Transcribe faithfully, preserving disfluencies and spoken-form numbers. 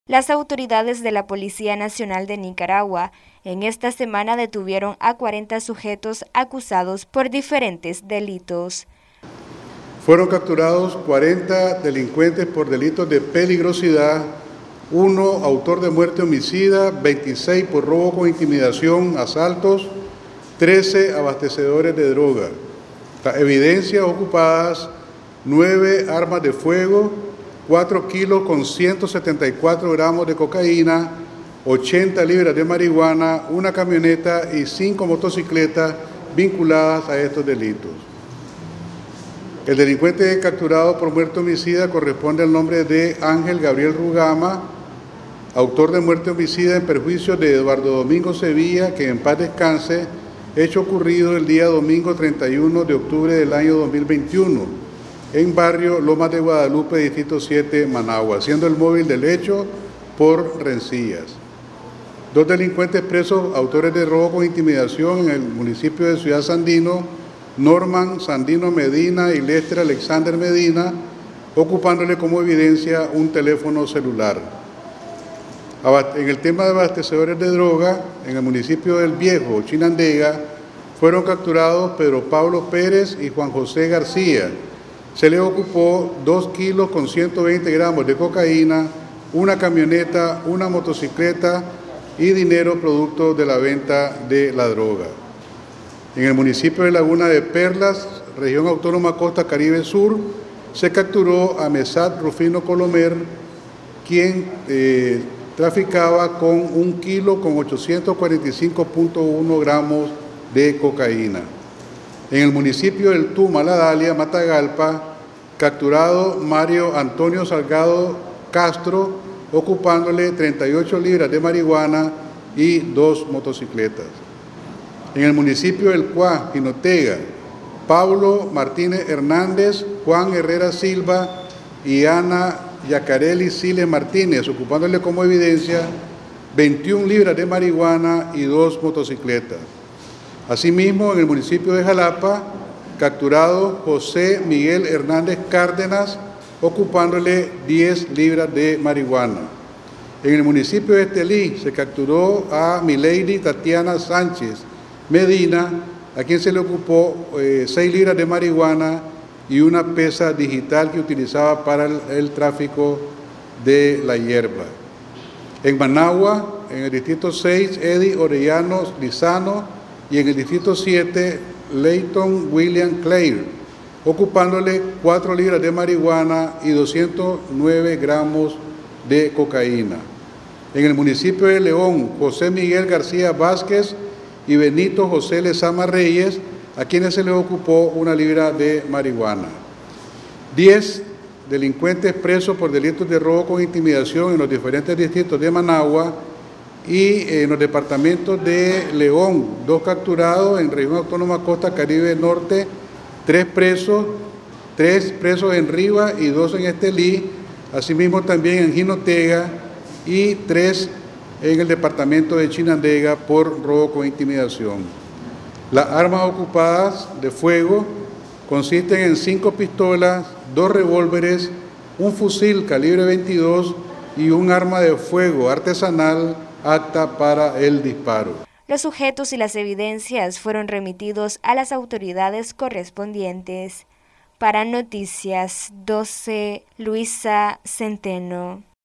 Las autoridades de la Policía Nacional de Nicaragua en esta semana detuvieron a cuarenta sujetos acusados por diferentes delitos. Fueron capturados cuarenta delincuentes por delitos de peligrosidad, uno autor de muerte homicida, veintiséis por robo con intimidación, asaltos, trece abastecedores de droga. Las evidencias ocupadas, nueve armas de fuego, cuatro kilos con ciento setenta y cuatro gramos de cocaína, ochenta libras de marihuana, una camioneta y cinco motocicletas vinculadas a estos delitos. El delincuente capturado por muerte homicida corresponde al nombre de Ángel Gabriel Rugama, autor de muerte homicida en perjuicio de Eduardo Domingo Sevilla, que en paz descanse, hecho ocurrido el día domingo treinta y uno de octubre del año dos mil veintiuno, en barrio Lomas de Guadalupe, distrito siete, Managua, siendo el móvil del hecho por rencillas. Dos delincuentes presos, autores de robo con intimidación en el municipio de Ciudad Sandino, Norman Sandino Medina y Lester Alexander Medina, ocupándole como evidencia un teléfono celular. En el tema de abastecedores de droga, en el municipio del Viejo, Chinandega, fueron capturados Pedro Pablo Pérez y Juan José García. Se les ocupó dos kilos con ciento veinte gramos de cocaína, una camioneta, una motocicleta y dinero producto de la venta de la droga. En el municipio de Laguna de Perlas, región autónoma Costa Caribe Sur, se capturó a Mesat Rufino Colomer, quien eh, traficaba con un kilo con ochocientos cuarenta y cinco punto uno gramos de cocaína. En el municipio del Tuma, La Dalia, Matagalpa, capturado Mario Antonio Salgado Castro, ocupándole treinta y ocho libras de marihuana y dos motocicletas. En el municipio del Cuá, Jinotega, Pablo Martínez Hernández, Juan Herrera Silva y Ana Yacareli Siles Martínez, ocupándole como evidencia veintiuna libras de marihuana y dos motocicletas. Asimismo, en el municipio de Jalapa, capturado José Miguel Hernández Cárdenas, ocupándole diez libras de marihuana. En el municipio de Estelí se capturó a Milady Tatiana Sánchez Medina, a quien se le ocupó eh, seis libras de marihuana y una pesa digital que utilizaba para el, el tráfico de la hierba. En Managua, en el distrito seis, Eddie Orellano Lizano, y en el distrito siete, Leighton William Clair, ocupándole cuatro libras de marihuana y doscientos nueve gramos de cocaína. En el municipio de León, José Miguel García Vázquez y Benito José Lezama Reyes, a quienes se les ocupó una libra de marihuana. Diez delincuentes presos por delitos de robo con intimidación en los diferentes distritos de Managua y en los departamentos de León, dos capturados en región autónoma Costa Caribe Norte, tres presos, tres presos en Riva y dos en Estelí, asimismo también en Jinotega y tres en el departamento de Chinandega por robo con intimidación. Las armas ocupadas de fuego consisten en cinco pistolas, dos revólveres, un fusil calibre veintidós y un arma de fuego artesanal apta para el disparo. Los sujetos y las evidencias fueron remitidos a las autoridades correspondientes. Para Noticias doce, Luisa Centeno.